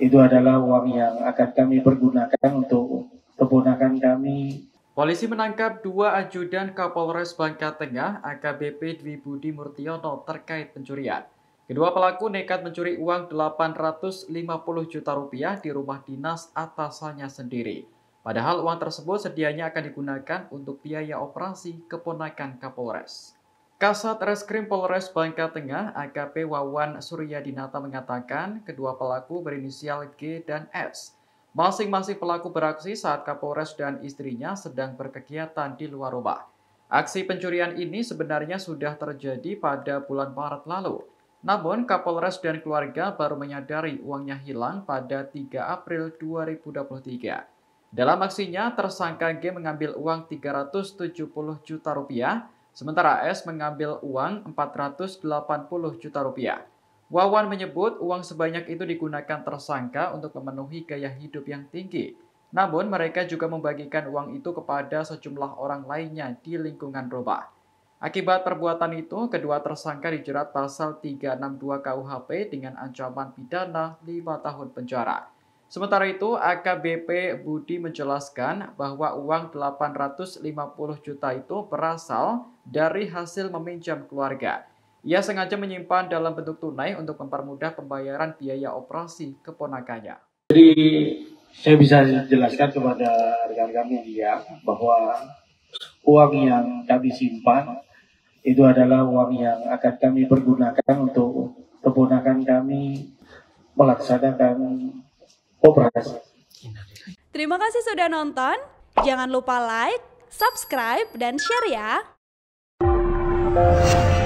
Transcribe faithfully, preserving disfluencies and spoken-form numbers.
itu adalah uang yang akan kami pergunakan untuk keponakan kami. Polisi menangkap dua ajudan Kapolres Bangka Tengah A K B P Dwi Budi Murtiono terkait pencurian. Kedua pelaku nekat mencuri uang delapan ratus lima puluh juta rupiah di rumah dinas atasannya sendiri. Padahal uang tersebut sedianya akan digunakan untuk biaya operasi keponakan Kapolres. Kasat Reskrim Polres Bangka Tengah A K P Wawan Suryadinata mengatakan kedua pelaku berinisial G dan S. Masing-masing pelaku beraksi saat Kapolres dan istrinya sedang berkegiatan di luar rumah. Aksi pencurian ini sebenarnya sudah terjadi pada bulan Maret lalu. Namun Kapolres dan keluarga baru menyadari uangnya hilang pada tiga April dua ribu dua puluh tiga. Dalam aksinya, tersangka G mengambil uang tiga ratus tujuh puluh juta rupiah, sementara S mengambil uang empat ratus delapan puluh juta rupiah. Wawan menyebut uang sebanyak itu digunakan tersangka untuk memenuhi gaya hidup yang tinggi. Namun mereka juga membagikan uang itu kepada sejumlah orang lainnya di lingkungan rumah. Akibat perbuatan itu, kedua tersangka dijerat pasal tiga enam dua K U H P dengan ancaman pidana lima tahun penjara. Sementara itu, A K B P Budi menjelaskan bahwa uang delapan ratus lima puluh juta itu berasal dari hasil meminjam keluarga. Ia sengaja menyimpan dalam bentuk tunai untuk mempermudah pembayaran biaya operasi keponakannya. Jadi saya bisa jelaskan kepada rekan-rekan media bahwa uang yang kami simpan itu adalah uang yang akan kami pergunakan untuk keponakan kami melaksanakan operasi. Terima kasih sudah nonton. Jangan lupa like, subscribe, dan share ya.